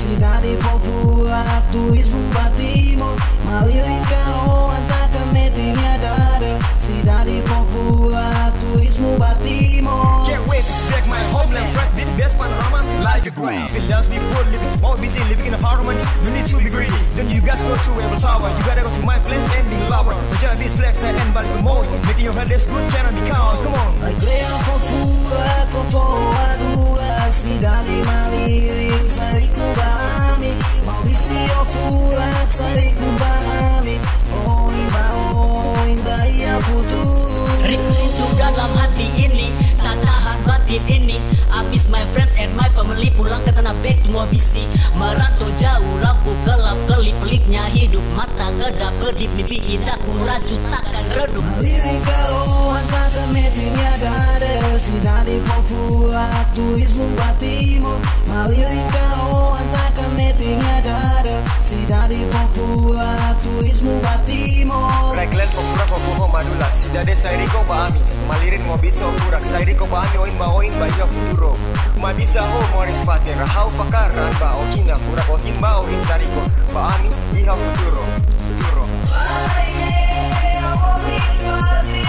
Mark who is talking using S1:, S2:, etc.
S1: cidade fofura, turismo pra Timor. Malirincano, atacamente minha dada. Cidade fofura, turismo pra Timor.
S2: Can't wait to select my homeland, fresh this best panorama like a queen. Philosophy poor living, more busy living in harmony. No need to be greedy. Then you guys go to Eiffel Tower. You gotta go to my place and be lover. Just this flex and balik kemoy. Making your head less good cannot be count. Come on.
S1: Igreja fofura, conformadura. Cidade Maliring, sai kubami. Mauricio fura, sai kubami. Oh imba ya futuro.
S3: Rindu dalam hati ini, tak tahan batin ini. Abis my friends and my family pulang ke tanah back to Mobisi. Merantau jauh, lampu gelap, kelip peliknya hidup. Mata kedap kedip, mimpi indah ku raju takkan redup.
S1: Malirincano, atacamente minha dada. Cidade fofura, turismo pra Timor. Malirincano, atacamente minha dada. Cidade fofura, turismo pra Timor.
S2: Raglan fofura fofuho madula. Cidade sairiko baami. Malirin mo bisa furak. Sairiko baami oin ba ya futuro. Mabisa ho moris pati. Rahau pakaran ba okina. Furak okin ba oin sariko. Baami iha futuro. Futuro.
S1: Ay,